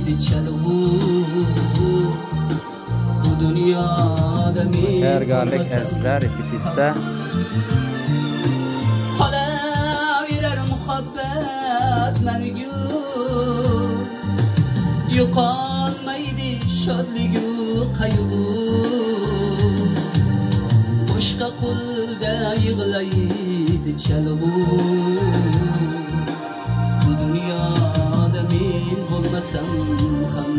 Tayyorgarlik azizlar, repetitsiya. Qolaverar muhabbat mengu, yo'qolmaydi shodligu qayg'u. Boshqa qo'lda yig'laydi chalg'u. Bu dunyoda men bo'lmasam ham.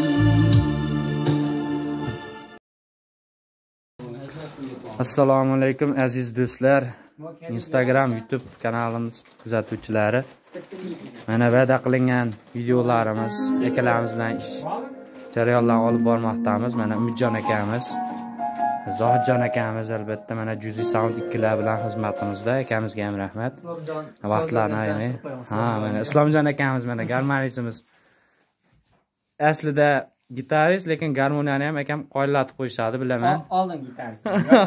Assalomu alaykum aziz do'stlar. Instagram, YouTube kanalimiz kuzatuvchilari. Mana va'da qilingan videolarimiz akalarimiz bilan ish jarayonlarini olib bormoqdamiz. Mana Umidjon akamiz, Zohidjon akamiz albatta mana Juzi Sound ikkilar bilan xizmatimizda. Akamizga ham rahmat. Vaqtlarni ayamay. Ha, mana Islomjon akamiz mana garmonistimiz. Aslida gitarist, lekin garmoniyani ham akam qoyillatib qo'yishadi, bilaman. Oldin gitarist.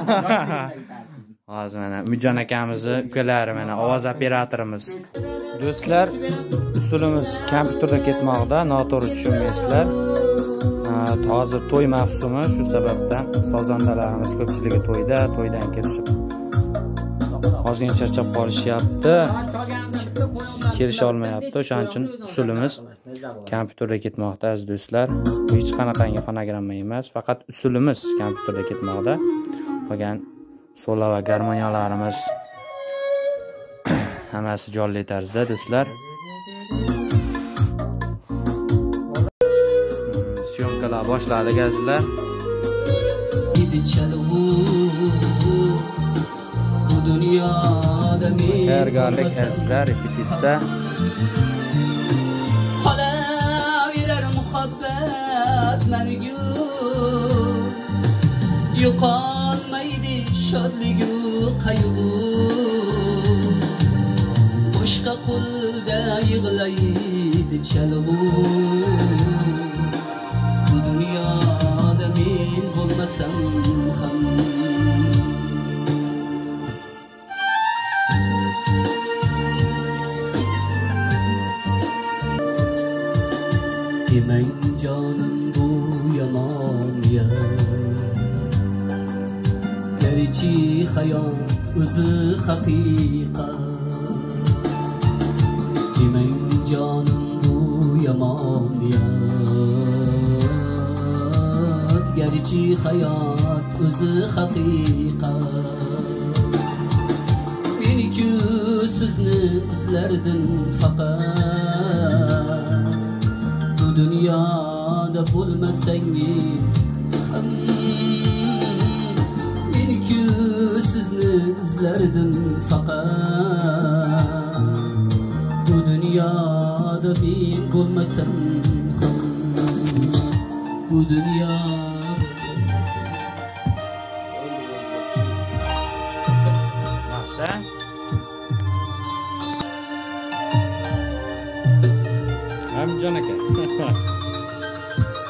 Hozir mana Umidjon akamizni ukalari, mana ovoz operatorimiz. Do'stlar, usulimiz kompyuterda ketmoqda, noto'g'ri tushunmaysizlar. Hozir to'y mavsumi, shu sababdan sozandalarimiz ko'pchiligi to'ydan kelishib ozgina charchab qolishyapti. Kelisha olmayapti. O'shaning uchun usulimiz kompyuterda ketmoqda aziz do'stlar. Hech qanaqangi fonogramma emas, faqat usulimiz kompyuterda ketmoqda. Qolgan sola va garmoniyalarimiz hammasi jonli tarzda do'stlar. Syomkalar boshladik azizlar. Tayyorgarlik azizlar, repetitsiya. Qolaverar muhabbat mengu, yo'qolmaydi shodligu qayg'u. Boshqa qo'lda yig'laydi chalg'u. Bu dunyoda men bo'lmasam ham. Demang jonim bu yomon ya, garchi hayot o'zi haqiqat. Demang jonim bu yomon ya, garchi hayot o'zi haqiqat. Men-ku sizni izlardim faqat, dünyada bulmasangiz ham. Men-ku sizni izlardim faqat, bu dunyoda men bo'lmasam ham. Bu dunyoda Yaxshi. Umidjon aka.